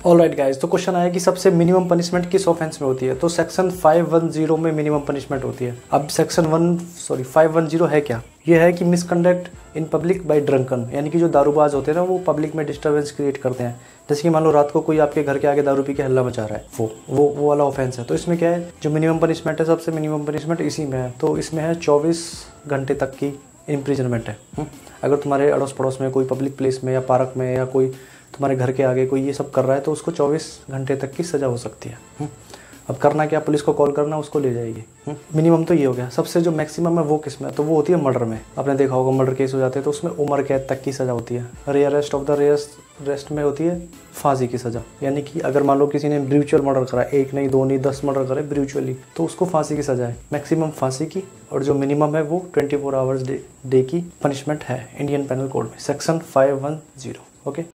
Alright guys, तो question आया कि सबसे मिनिमम पनिशमेंट किस ऑफेंस में होती है। तो सेक्शन 510 में मिनिमम पनिशमेंट होती है। अब सेक्शन 510 है क्या? ये है कि misconduct in public by drunken, यानी कि जो दारूबाज होते हैं ना, वो पब्लिक में डिस्टर्बेंस क्रिएट करते हैं। जैसे कि मान लो रात को कोई आपके घर के आगे दारू पी के हल्ला मचा रहा है, वो वाला ऑफेंस है। तो इसमें क्या है, जो मिनिमम पनिशमेंट है, सबसे मिनिमम पनिशमेंट इसी में है। तो इसमें है 24 घंटे तक की इम्प्रिजनमेंट है। अगर तुम्हारे अड़ोस पड़ोस में कोई पब्लिक प्लेस में या पार्क में या कोई तुम्हारे घर के आगे कोई ये सब कर रहा है, तो उसको 24 घंटे तक की सज़ा हो सकती है। अब करना क्या, पुलिस को कॉल करना, उसको ले जाएगी। मिनिमम तो ये हो गया। सबसे जो मैक्सिमम है वो किस में, तो वो होती है मर्डर में। आपने देखा होगा मर्डर केस हो जाते हैं तो उसमें उम्र कैद तक की सज़ा होती है। रेयरेस्ट ऑफ द रेयरेस्ट में होती है फांसी की सज़ा। यानी कि अगर मान लो किसी ने ब्रूचुअल मर्डर करा, एक नहीं दो नहीं 10 मर्डर करे ब्रूचुअली, तो उसको फांसी की सज़ा है, मैक्सिमम फांसी की। और जो मिनिमम है वो 24 आवर्स डे की पनिशमेंट है इंडियन पेनल कोड में, सेक्शन 510। ओके।